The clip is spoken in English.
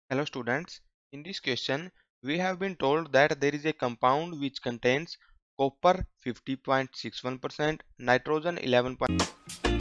Hello students, in this question we have been told that there is a compound which contains copper 50.61%, nitrogen 11.